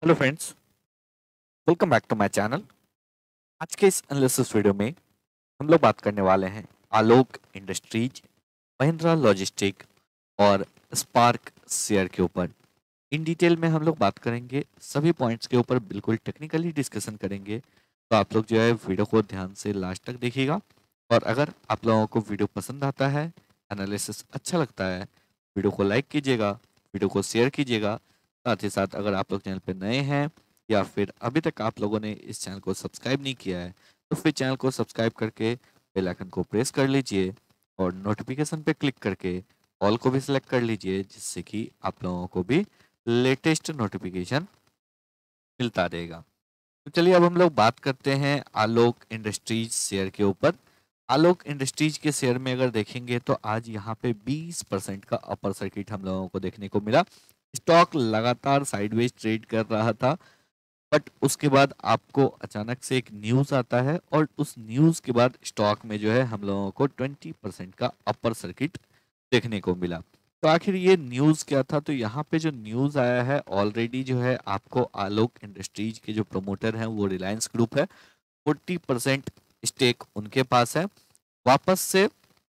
Hello friends, welcome back to my channel. आज के इस एनालिसिस वीडियो में हम लोग बात करने वाले हैं आलोक इंडस्ट्रीज, महिंद्रा लॉजिस्टिक और स्पार्क शेयर के ऊपर। इन डिटेल में हम लोग बात करेंगे, सभी पॉइंट्स के ऊपर बिल्कुल टेक्निकली डिस्कशन करेंगे। तो आप लोग जो है वीडियो को ध्यान से लास्ट तक देखिएगा। और अगर आप लोगों को वीडियो पसंद आता है, एनालिसिस अच्छा लगता है, वीडियो को लाइक कीजिएगा, वीडियो को शेयर कीजिएगा। साथ ही साथ अगर आप लोग चैनल पर नए हैं या फिर अभी तक आप लोगों ने इस चैनल को सब्सक्राइब नहीं किया है, तो फिर चैनल को सब्सक्राइब करके बेल आइकन को प्रेस कर लीजिए और नोटिफिकेशन पे क्लिक करके ऑल को भी सिलेक्ट कर लीजिए, जिससे कि आप लोगों को भी लेटेस्ट नोटिफिकेशन मिलता रहेगा। तो चलिए अब हम लोग बात करते हैं आलोक इंडस्ट्रीज शेयर के ऊपर। आलोक इंडस्ट्रीज के शेयर में अगर देखेंगे तो आज यहाँ पे 20% का अपर सर्किट हम लोगों को देखने को मिला। स्टॉक लगातार साइडवेज ट्रेड कर रहा था, बट उसके बाद आपको अचानक से एक न्यूज आता है और उस न्यूज के बाद स्टॉक में जो है हम लोगों को 20% का अपर सर्किट देखने को मिला। तो आखिर ये न्यूज क्या था? तो यहाँ पे जो न्यूज आया है, ऑलरेडी जो है आपको आलोक इंडस्ट्रीज के जो प्रमोटर हैं वो रिलायंस ग्रुप है, 40% स्टेक उनके पास है। वापस से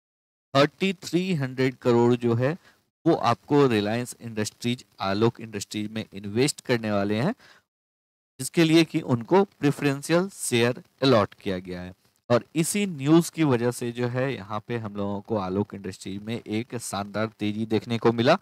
3300 करोड़ जो है वो आपको रिलायंस इंडस्ट्रीज आलोक इंडस्ट्रीज में इन्वेस्ट करने वाले हैं, जिसके लिए कि उनको प्रेफरेंशियल शेयर अलॉट किया गया है। और इसी न्यूज की वजह से जो है यहाँ पे हम लोगों को आलोक इंडस्ट्री में एक शानदार तेजी देखने को मिला।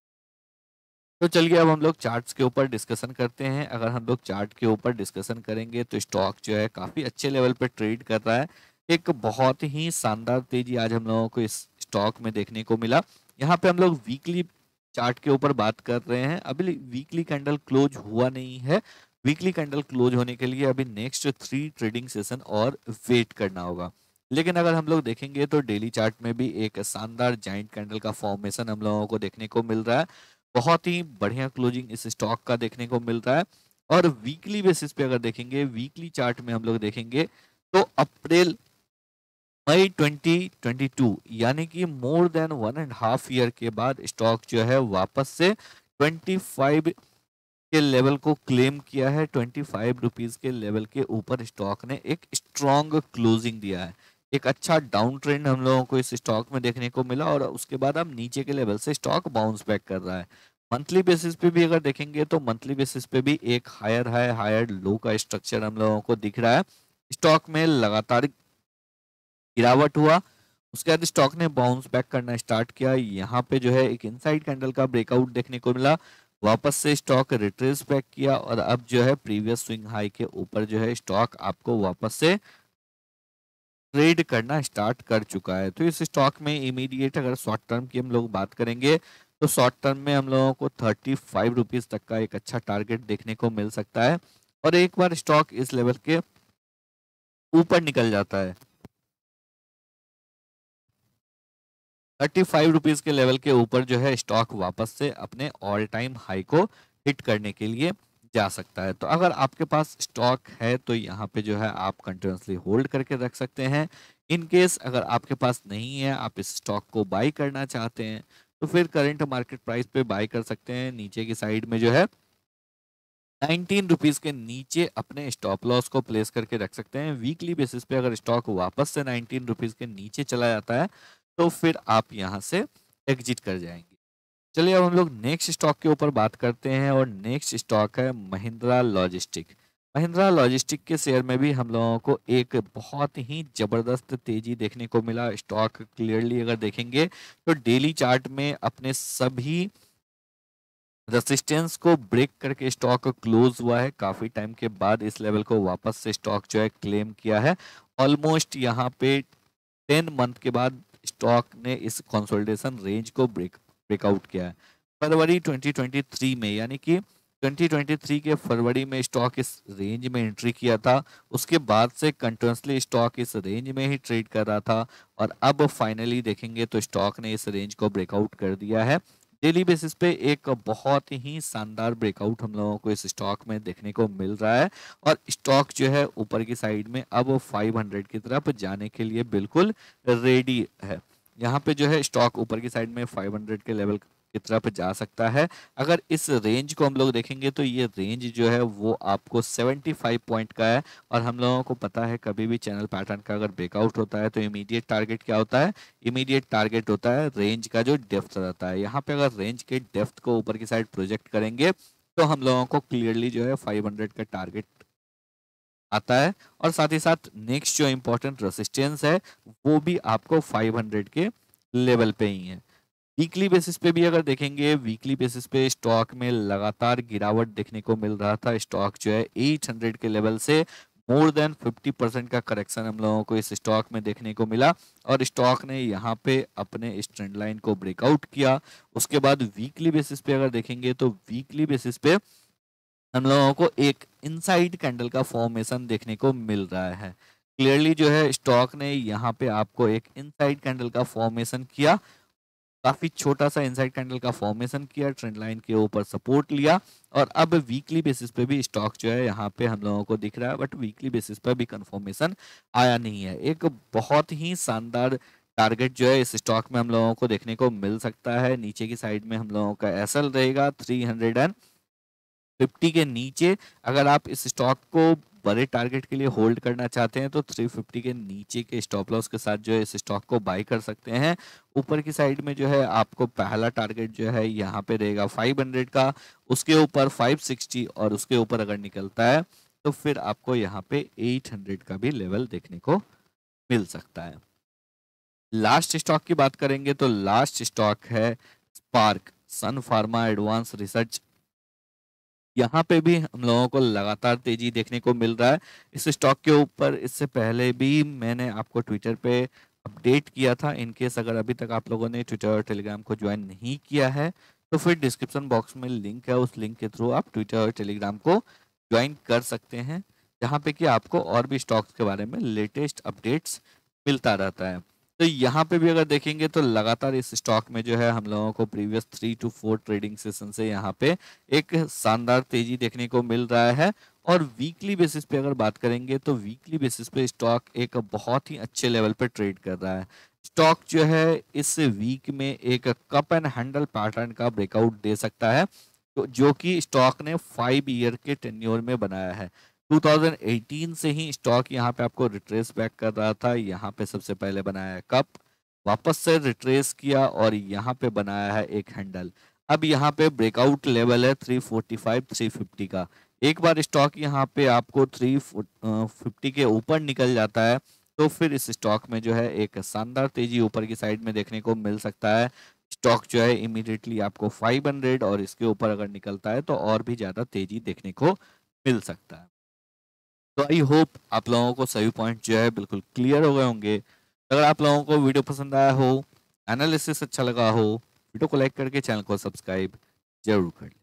तो चलिए अब हम लोग चार्ट्स के ऊपर डिस्कशन करते हैं। अगर हम लोग चार्ट के ऊपर डिस्कशन करेंगे तो स्टॉक जो है काफी अच्छे लेवल पर ट्रेड कर रहा है। एक बहुत ही शानदार तेजी आज हम लोगों को इस स्टॉक में देखने को मिला। यहाँ पे हम लोग वीकली चार्ट के ऊपर बात कर रहे हैं। अभी वीकली कैंडल क्लोज हुआ नहीं है। वीकली कैंडल क्लोज होने के लिए अभी नेक्स्ट 3 ट्रेडिंग सेशन और वेट करना होगा। लेकिन अगर हम लोग देखेंगे तो डेली चार्ट में भी एक शानदार जाइंट कैंडल का फॉर्मेशन हम लोगों को देखने को मिल रहा है। बहुत ही बढ़िया क्लोजिंग इस स्टॉक का देखने को मिल रहा है। और वीकली बेसिस पे अगर देखेंगे, वीकली चार्ट में हम लोग देखेंगे तो अप्रैल मई 2022 यानी कि मोर देन 1.5 ईयर के बाद स्टॉक जो है वापस से 25 के लेवल को क्लेम किया है। 25 रुपीज के लेवल के ऊपर स्टॉक ने एक स्ट्रॉन्ग क्लोजिंग दिया है। एक अच्छा डाउन ट्रेंड हम लोगों को इस स्टॉक में देखने को मिला और उसके बाद अब नीचे के लेवल से स्टॉक बाउंस बैक कर रहा है। मंथली बेसिस पे भी अगर देखेंगे तो मंथली बेसिस पे भी एक हायर हाई हायर लो का स्ट्रक्चर हम लोगों को दिख रहा है। स्टॉक में लगातार गिरावट हुआ, उसके बाद स्टॉक ने बाउंस बैक करना स्टार्ट किया। यहाँ पे जो है एक इनसाइड कैंडल का ब्रेकआउट देखने को मिला। वापस से स्टॉक रिट्रेस बैक किया और अब जो है प्रीवियस स्विंग हाई के ऊपर जो है स्टॉक आपको वापस से ट्रेड करना स्टार्ट कर चुका है। तो इस स्टॉक में इमीडिएट अगर शॉर्ट टर्म की हम लोग बात करेंगे तो शॉर्ट टर्म में हम लोगों को 35 रुपीज तक का एक अच्छा टारगेट देखने को मिल सकता है। और एक बार स्टॉक इस लेवल के ऊपर निकल जाता है, 35 रुपीज के लेवल के ऊपर जो है स्टॉक वापस से अपने ऑल टाइम हाई को हिट करने के लिए जा सकता है। तो अगर आपके पास स्टॉक है तो यहाँ पे जो है आप कंटिन्यूसली होल्ड करके रख सकते हैं। इन केस अगर आपके पास नहीं है, आप इस स्टॉक को बाई करना चाहते हैं, तो फिर करंट मार्केट प्राइस पे बाई कर सकते हैं। नीचे की साइड में जो है 19 रुपीज के नीचे अपने स्टॉप लॉस को प्लेस करके रख सकते हैं। वीकली बेसिस पे अगर स्टॉक वापस से 19 रुपीज के नीचे चला जाता है तो फिर आप यहाँ से एग्जिट कर जाएंगे। चलिए अब हम लोग नेक्स्ट स्टॉक के ऊपर बात करते हैं और नेक्स्ट स्टॉक है महिंद्रा लॉजिस्टिक। महिंद्रा लॉजिस्टिक के शेयर में भी हम लोगों को एक बहुत ही जबरदस्त तेजी देखने को मिला। स्टॉक क्लियरली अगर देखेंगे तो डेली चार्ट में अपने सभी रेसिस्टेंस को ब्रेक करके स्टॉक क्लोज हुआ है। काफी टाइम के बाद इस लेवल को वापस से स्टॉक जो है क्लेम किया है। ऑलमोस्ट यहाँ पे 10 मंथ के बाद स्टॉक ने इस कंसोलिडेशन रेंज को ब्रेकआउट किया है। फरवरी 2023 में, यानी कि 2023 के फरवरी में स्टॉक इस रेंज में एंट्री किया था। उसके बाद से कंटिन्यूसली स्टॉक इस रेंज में ही ट्रेड कर रहा था और अब फाइनली देखेंगे तो स्टॉक ने इस रेंज को ब्रेकआउट कर दिया है। डेली बेसिस पे एक बहुत ही शानदार ब्रेकआउट हम लोगों को इस स्टॉक में देखने को मिल रहा है और स्टॉक जो है ऊपर की साइड में अब 500 की तरफ जाने के लिए बिल्कुल रेडी है। यहाँ पे जो है स्टॉक ऊपर की साइड में 500 के लेवल की तरफ जा सकता है। अगर इस रेंज को हम लोग देखेंगे तो ये रेंज जो है वो आपको 75 पॉइंट का है, और हम लोगों को पता है कभी भी चैनल पैटर्न का अगर ब्रेकआउट होता है तो इमीडिएट टारगेट क्या होता है, इमीडिएट टारगेट होता है रेंज का जो डेप्थ रहता है। यहाँ पे अगर रेंज के डेप्थ को ऊपर की साइड प्रोजेक्ट करेंगे तो हम लोगों को क्लियरली जो है 500 का टारगेट आता है, और साथ ही साथ नेक्स्ट जो इंपॉर्टेंट रेसिस्टेंस है वो भी आपको 500 के लेवल पे ही है। वीकली बेसिस पे भी अगर देखेंगे, वीकली बेसिस पे स्टॉक में लगातार गिरावट देखने को मिल रहा था। स्टॉक जो है 800 के लेवल से मोर देन 50% का करेक्शन हम लोगों को इस स्टॉक में देखने को मिला, और स्टॉक ने यहाँ पे अपने इस ट्रेंड लाइन को ब्रेकआउट किया। उसके बाद वीकली बेसिस पे अगर देखेंगे तो वीकली बेसिस पे हम लोगों को एक इनसाइड कैंडल का फॉर्मेशन देखने को मिल रहा है। क्लियरली जो है स्टॉक ने यहाँ पे आपको एक इनसाइड कैंडल का फॉर्मेशन किया, काफी छोटा सा इनसाइड कैंडल का फॉर्मेशन किया, ट्रेंड लाइन के ऊपर सपोर्ट लिया, और अब वीकली बेसिस पे भी स्टॉक जो है यहाँ पे हम लोगों को दिख रहा है, बट वीकली बेसिस पे भी कंफर्मेशन आया नहीं है। एक बहुत ही शानदार टारगेट जो है इस स्टॉक में हम लोगों को देखने को मिल सकता है। नीचे की साइड में हम लोगों का एसएल रहेगा 350 के नीचे। अगर आप इस स्टॉक को बड़े टारगेट के लिए होल्ड करना चाहते हैं तो 350 के नीचे के स्टॉप लॉस के साथ जो है इस स्टॉक को बाई कर सकते हैं। ऊपर की साइड में जो है आपको पहला टारगेट जो है यहाँ पे रहेगा 500 का, उसके ऊपर 560, और उसके ऊपर अगर निकलता है तो फिर आपको यहाँ पे 800 का भी लेवल देखने को मिल सकता है। लास्ट स्टॉक की बात करेंगे तो लास्ट स्टॉक है spark, sun pharma advance research. यहाँ पे भी हम लोगों को लगातार तेजी देखने को मिल रहा है इस स्टॉक के ऊपर। इससे पहले भी मैंने आपको ट्विटर पे अपडेट किया था। इनकेस अगर अभी तक आप लोगों ने ट्विटर और टेलीग्राम को ज्वाइन नहीं किया है तो फिर डिस्क्रिप्शन बॉक्स में लिंक है, उस लिंक के थ्रू आप ट्विटर और टेलीग्राम को ज्वाइन कर सकते हैं, जहाँ पे कि आपको और भी स्टॉक्स के बारे में लेटेस्ट अपडेट्स मिलता रहता है। तो यहाँ पे भी अगर देखेंगे तो लगातार इस स्टॉक में जो है हम लोगों को प्रीवियस 3 to 4 ट्रेडिंग सेशन से यहाँ पे एक शानदार तेजी देखने को मिल रहा है। और वीकली बेसिस पे अगर बात करेंगे तो वीकली बेसिस पे स्टॉक एक बहुत ही अच्छे लेवल पे ट्रेड कर रहा है। स्टॉक जो है इस वीक में एक कप एंड हैंडल पैटर्न का ब्रेकआउट दे सकता है, तो जो कि स्टॉक ने 5 ईयर के टेन्योर में बनाया है। 2018 से ही स्टॉक यहाँ पे आपको रिट्रेस बैक कर रहा था। यहाँ पे सबसे पहले बनाया है कप, वापस से रिट्रेस किया, और यहाँ पे बनाया है एक हैंडल। अब यहाँ पे ब्रेकआउट लेवल है 345 350 का। एक बार स्टॉक यहाँ पे आपको 350 के ऊपर निकल जाता है तो फिर इस स्टॉक में जो है एक शानदार तेजी ऊपर की साइड में देखने को मिल सकता है। स्टॉक जो है इमीडिएटली आपको 500 और इसके ऊपर अगर निकलता है तो और भी ज्यादा तेजी देखने को मिल सकता है। तो आई होप आप लोगों को सभी पॉइंट जो है बिल्कुल क्लियर हो गए होंगे। अगर आप लोगों को वीडियो पसंद आया हो, एनालिसिस अच्छा लगा हो, वीडियो को लाइक करके चैनल को सब्सक्राइब जरूर कर लें।